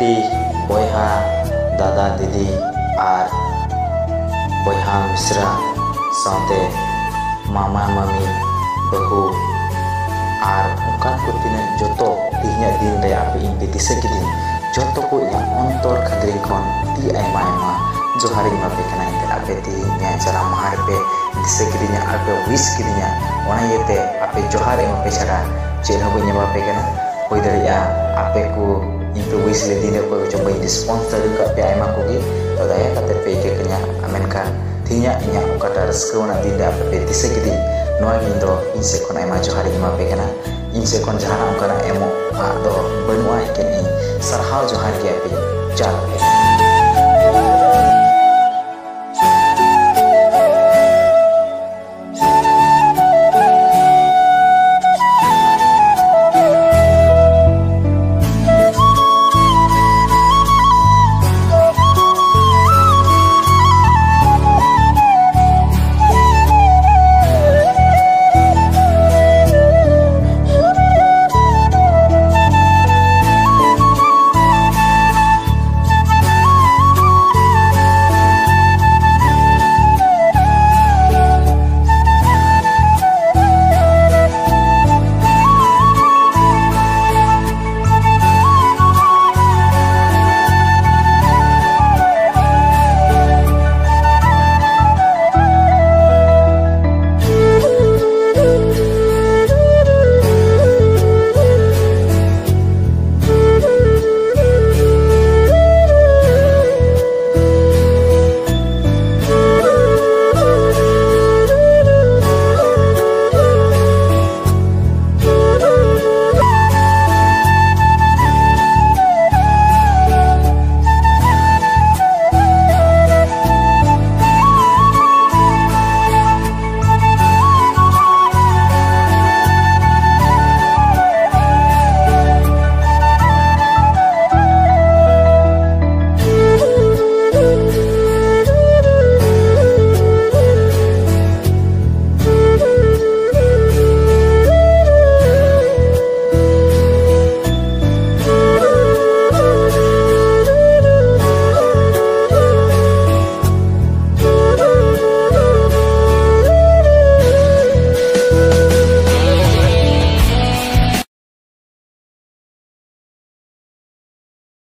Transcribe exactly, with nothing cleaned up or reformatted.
ᱟᱯᱮ ᱵᱚᱭᱦᱟ ᱫᱟᱫᱟ ᱫᱤᱫᱤ ᱟᱨ ᱵᱚᱭᱦᱟ ᱢᱤᱥᱨᱟ ᱥᱟᱶᱛᱮ ᱢᱟᱢᱟ ᱢᱟᱢᱤ ᱵᱟᱹᱦᱩ ᱟᱨ ᱚᱱᱠᱟᱱ ᱠᱚ ᱛᱤᱱᱟᱹᱜ ᱡᱚᱛᱚ ᱛᱮᱦᱮᱧᱟᱜ ᱫᱤᱱ ᱨᱮ ᱟᱯᱮ ᱤᱧ ᱯᱮ ᱫᱤᱥᱟᱹ ᱠᱤᱫᱤᱧ, ᱡᱚᱛᱚ ᱠᱚ ᱤᱧᱟᱹᱜ ᱚᱱᱛᱚᱨ ᱠᱷᱟᱫᱨᱤ ᱠᱷᱚᱱ ᱟᱹᱰᱤ ᱟᱭᱢᱟ ᱟᱭᱢᱟ ᱡᱚᱦᱟᱨᱤᱧ ᱮᱢᱟᱯᱮ ᱠᱟᱱᱟ। ᱮᱱᱛᱮ ᱟᱯᱮ ᱛᱮᱦᱮᱧ ᱤᱧᱟᱹᱜ ᱡᱟᱱᱟᱢ ᱢᱟᱦᱟ ᱨᱮᱯᱮ ᱫᱤᱥᱟᱹ ᱠᱤᱫᱤᱧᱟ ᱟᱨ ᱯᱮ ᱩᱭᱤᱥ ᱠᱤᱫᱤᱧᱟ, ᱚᱱᱟ ᱤᱭᱟᱹᱛᱮ ᱟᱯᱮ ᱡᱚᱦᱟᱨ ᱮᱢᱟᱯᱮ ᱪᱷᱟᱰᱟ ᱪᱮᱫ ᱦᱚᱸ ᱵᱟᱹᱧ ᱮᱢᱟᱯᱮ ᱠᱟᱱᱟ। ᱦᱩᱭ ᱫᱟᱲᱮᱭᱟᱜᱼᱟ ᱟᱯᱮ ᱠᱚ ᱤᱧ ᱯᱮ ᱩᱭᱤᱥ ᱞᱮᱫᱤᱧ ᱚᱠᱚᱭ ᱠᱚᱪᱚᱝ ᱵᱟᱹᱧ ᱨᱮᱥᱯᱚᱱᱥ ᱫᱟᱲᱮ ᱟᱠᱟᱫ ᱯᱮᱭᱟ ᱟᱭᱢᱟ ᱠᱚᱜᱮ, ᱛᱚ ᱫᱟᱭᱟ ᱠᱟᱛᱮ ᱯᱮ ᱤᱠᱟᱹ ᱠᱟᱹᱧᱟ। ᱢᱮᱱᱠᱷᱟᱱ ᱛᱮᱦᱮᱧᱟᱜ ᱤᱧᱟᱹᱜ ᱚᱠᱟᱴᱟᱜ ᱨᱟᱹᱥᱠᱟᱹ ᱟᱱᱟᱜ ᱫᱤᱱ ᱨᱮ ᱟᱯᱮ ᱯᱮ ᱫᱤᱥᱟᱹ ᱠᱤᱫᱤᱧ, ᱱᱚᱣᱟ ᱜᱮ ᱤᱧ ᱫᱚ ᱤᱧ ᱥᱮᱫ ᱠᱷᱚᱱ ᱟᱭᱢᱟ ᱡᱚᱦᱟᱨᱤᱧ ᱮᱢᱟᱯᱮ ᱠᱟᱱᱟ। ᱤᱧ ᱥᱮᱫ ᱠᱷᱚᱱ ᱡᱟᱦᱟᱱᱟᱜ ᱚᱱᱠᱟᱱᱟᱜ ᱮᱢᱚᱜ ᱟᱜ ᱫᱚ ᱵᱟᱹᱱᱩᱜᱼᱟ, ᱮᱠᱮᱱ ᱤᱧ ᱥᱟᱨᱦᱟᱣ ᱡᱚᱦᱟᱨ ᱜᱮ ᱟᱯᱮ ᱪᱟᱞ।